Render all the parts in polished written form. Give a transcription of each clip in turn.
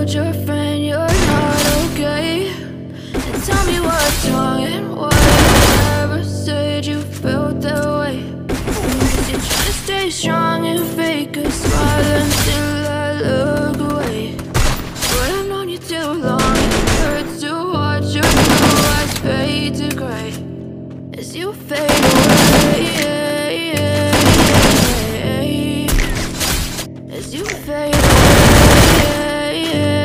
told your friend you're not okay, and tell me what's wrong and why you never said you felt that way. You're trying to stay strong and fake a smile until I look away. But I've known you too long, it hurts to watch your blue eyes fade to gray as you fade away. As you fade away.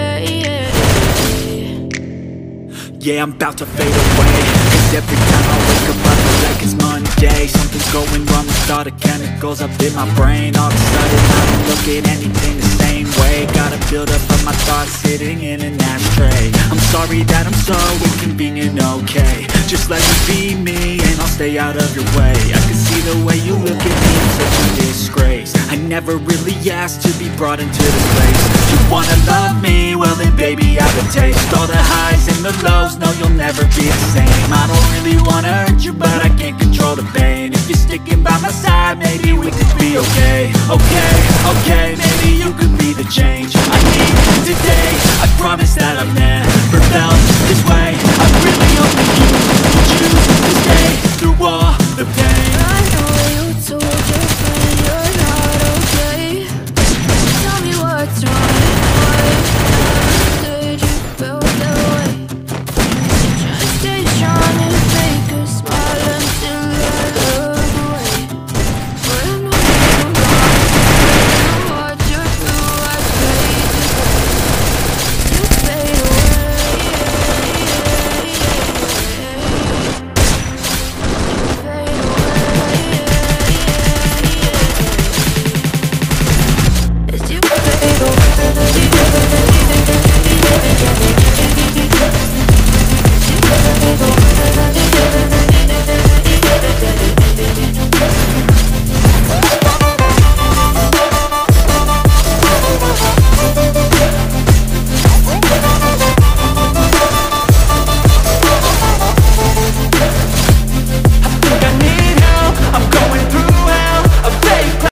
Yeah, I'm about to fade away, cause every time I wake up I feel like it's Monday. Something's going wrong with all the chemicals up in my brain. All of a sudden I don't look at anything the same way. Gotta build up of my thoughts sitting in an ashtray. I'm sorry that I'm so inconvenient, okay. Just let me be me and I'll stay out of your way. I can see the way you look at me, I'm such a disgrace. I never really asked to be brought into this place. You wanna love me? Well then baby I have a taste. All the highs and the lows, no you'll never be the same. I don't really wanna hurt you but I can't control the pain. If you're sticking by my side, maybe we could be okay. Okay, maybe you could be the change I need today. I promise that